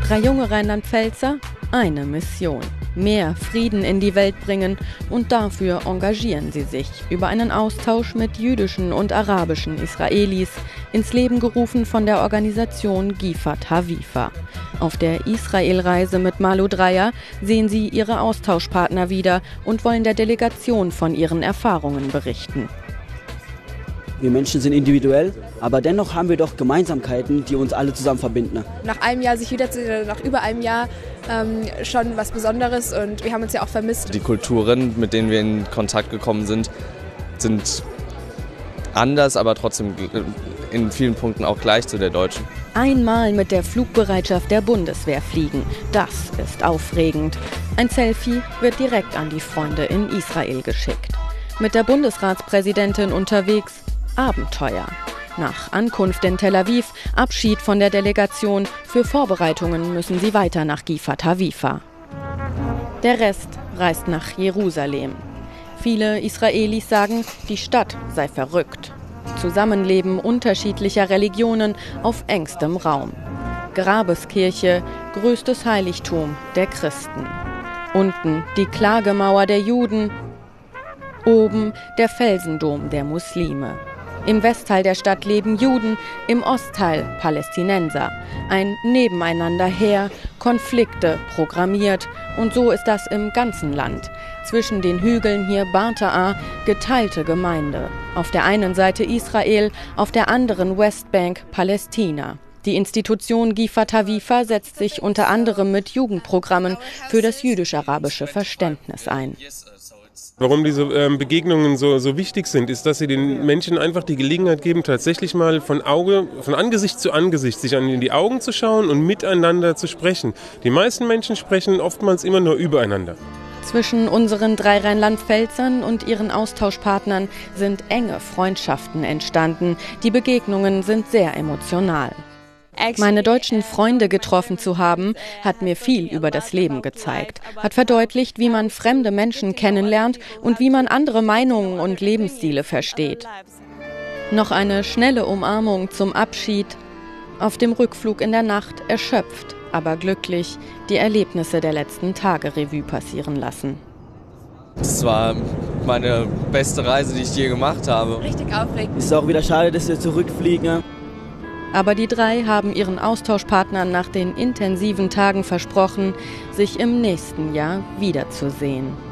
Drei junge Rheinland-Pfälzer, eine Mission: mehr Frieden in die Welt bringen, und dafür engagieren sie sich über einen Austausch mit jüdischen und arabischen Israelis, ins Leben gerufen von der Organisation Gifat HaVifa. Auf der Israelreise mit Malu Dreyer sehen sie ihre Austauschpartner wieder und wollen der Delegation von ihren Erfahrungen berichten. Wir Menschen sind individuell, aber dennoch haben wir doch Gemeinsamkeiten, die uns alle zusammen verbinden. Nach einem Jahr sich wiederzusehen, nach über einem Jahr schon was Besonderes, und wir haben uns ja auch vermisst. Die Kulturen, mit denen wir in Kontakt gekommen sind anders, aber trotzdem in vielen Punkten auch gleich zu der deutschen. Einmal mit der Flugbereitschaft der Bundeswehr fliegen, das ist aufregend. Ein Selfie wird direkt an die Freunde in Israel geschickt. Mit der Bundesratspräsidentin unterwegs, Abenteuer. Nach Ankunft in Tel Aviv, Abschied von der Delegation. Für Vorbereitungen müssen sie weiter nach Gifat HaVifa. Der Rest reist nach Jerusalem. Viele Israelis sagen, die Stadt sei verrückt. Zusammenleben unterschiedlicher Religionen auf engstem Raum. Grabeskirche, größtes Heiligtum der Christen. Unten die Klagemauer der Juden. Oben der Felsendom der Muslime. Im Westteil der Stadt leben Juden, im Ostteil Palästinenser. Ein Nebeneinanderher, Konflikte programmiert. Und so ist das im ganzen Land. Zwischen den Hügeln hier Bartaa, geteilte Gemeinde. Auf der einen Seite Israel, auf der anderen Westbank Palästina. Die Institution Gifat HaVifa setzt sich unter anderem mit Jugendprogrammen für das jüdisch-arabische Verständnis ein. Warum diese Begegnungen so wichtig sind, ist, dass sie den Menschen einfach die Gelegenheit geben, tatsächlich mal von Angesicht zu Angesicht sich in die Augen zu schauen und miteinander zu sprechen. Die meisten Menschen sprechen oftmals immer nur übereinander. Zwischen unseren drei Rheinland-Pfälzern und ihren Austauschpartnern sind enge Freundschaften entstanden. Die Begegnungen sind sehr emotional. Meine deutschen Freunde getroffen zu haben, hat mir viel über das Leben gezeigt, hat verdeutlicht, wie man fremde Menschen kennenlernt und wie man andere Meinungen und Lebensstile versteht. Noch eine schnelle Umarmung zum Abschied. Auf dem Rückflug in der Nacht erschöpft, aber glücklich, die Erlebnisse der letzten Tage Revue passieren lassen. Das war meine beste Reise, die ich je gemacht habe. Richtig aufregend. Es ist auch wieder schade, dass wir zurückfliegen. Aber die drei haben ihren Austauschpartnern nach den intensiven Tagen versprochen, sich im nächsten Jahr wiederzusehen.